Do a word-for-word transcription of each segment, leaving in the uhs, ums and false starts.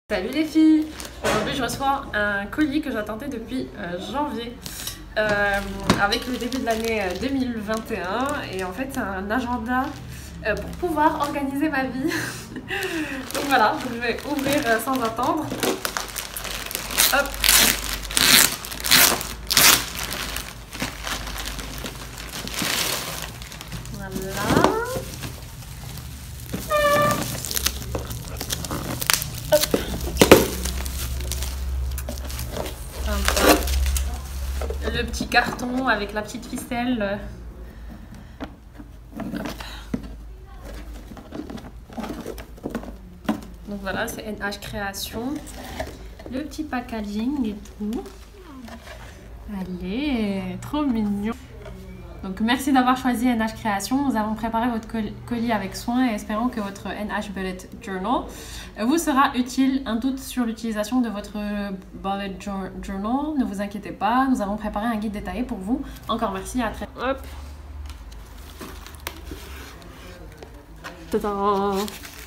Salut les filles! Aujourd'hui je reçois un colis que j'attendais depuis euh, janvier euh, avec le début de l'année deux mille vingt et un et en fait c'est un agenda euh, pour pouvoir organiser ma vie. Donc voilà, donc je vais ouvrir euh, sans attendre. Hop! Voilà. Le petit carton avec la petite ficelle. Hop. Donc voilà, c'est N H Création. Le petit packaging et tout. Allez, trop mignon. Donc merci d'avoir choisi N H Création. Nous avons préparé votre colis avec soin et espérons que votre N H Bullet Journal vous sera utile. Un doute sur l'utilisation de votre Bullet Journal, ne vous inquiétez pas, nous avons préparé un guide détaillé pour vous. Encore merci, à très... Hop. Tadam.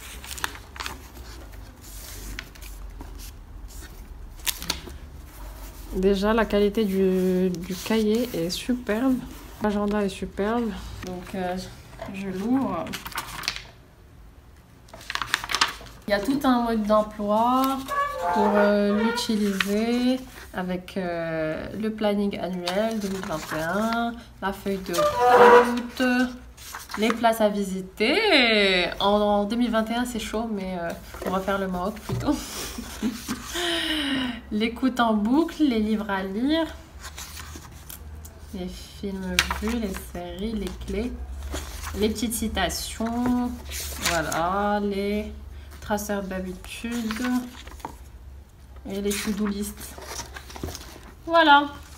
Déjà la qualité du, du cahier est superbe. L'agenda est superbe, donc euh, je l'ouvre. Il y a tout un mode d'emploi pour euh, l'utiliser avec euh, le planning annuel deux mille vingt et un, la feuille de route, les places à visiter. En, en deux mille vingt et un c'est chaud, mais euh, on va faire le Maroc plutôt. L'écoute en boucle, les livres à lire. Les films vus, les séries, les clés, les petites citations, voilà, les traceurs d'habitude et les to-do list. Voilà.